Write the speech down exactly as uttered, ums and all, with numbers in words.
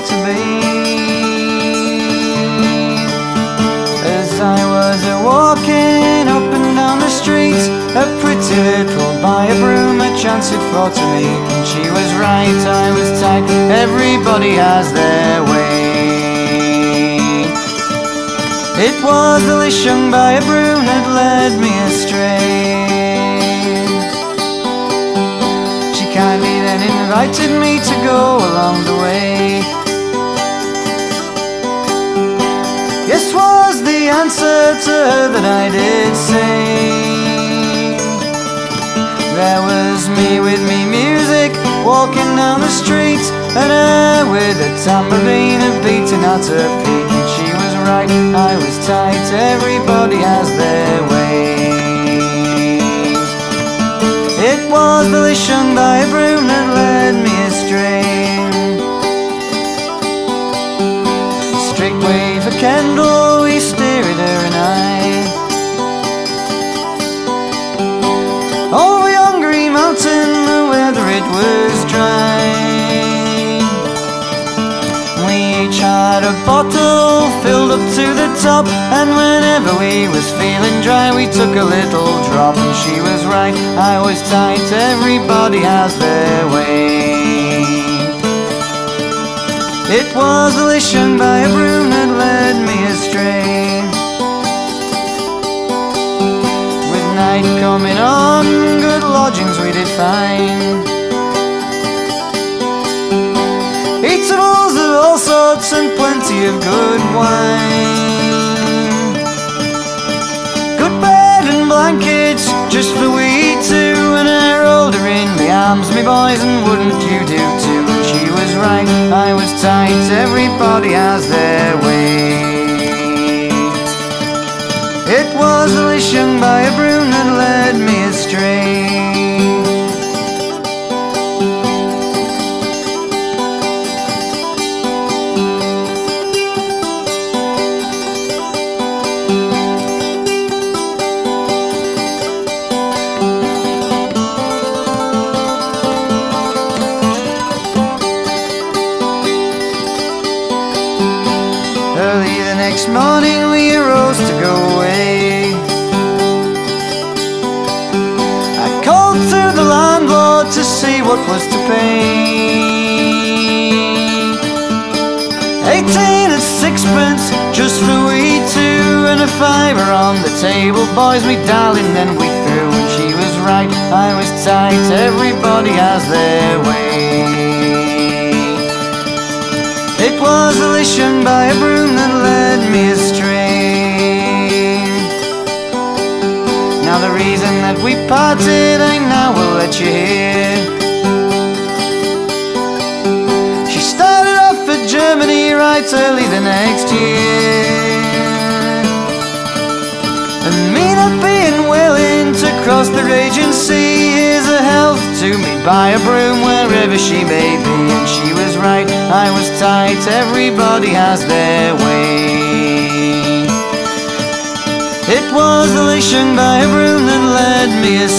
to be. As I was a walking up and down the street, a pretty little buy-a-broom a chance it for to me. And she was right, I was tight, everybody has their way. It was the Lish young buy-a-broom that led me astray. She kindly then invited me to go along the way. Yes was the answer to her that I did say. There was me with me music, walking down the street, and her with a tambourine a beating at her feet. And she was right, I was tight, everybody has their way. It was the Lish young buy-a-broom that led me astray. Strict way for Kendall, we stare at her and I. Over yon green mountain, the weather it was dry. We each had a bottle filled up to the top, and whenever we was feeling dry, we took a little drop. And she was right, I was tight, everybody has their way. It was the Lish young buy-a-broom that led me astray. With night coming on, good lodgings we did find. Eatables of all sorts and plenty of good wine. Good bed and blankets just for we two, and her older in the arms, me boys, and wouldn't you do too? And she was right, I was tight, everybody has their way. It was the Lish young buy-a-broom that led me astray. Early the next morning we arose to go away. I called to the landlord to see what was to pay. Eighteen and sixpence just for we two, and a fiver on the table, boys, me darling, then we threw. And she was right, I was tight, everybody has their way. It was the Lish young buy-a-broom that led me astray. Now the reason that we parted, I now will let you hear. She started off for Germany right early the next year, and me not being willing to cross the raging sea, here's a health to me buy-a-broom wherever she may be. And she was right, I was tight, everybody has their way. It was the Lish young buy-a-broom that led me astray.